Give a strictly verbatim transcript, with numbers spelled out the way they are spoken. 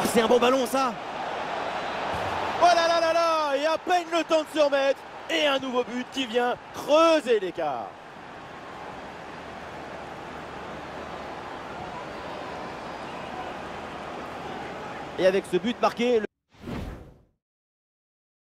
Oh, c'est un bon ballon ça. Oh là là là là. Et à peine le temps de se remettre. Et un nouveau but qui vient creuser l'écart. Et avec ce but marqué...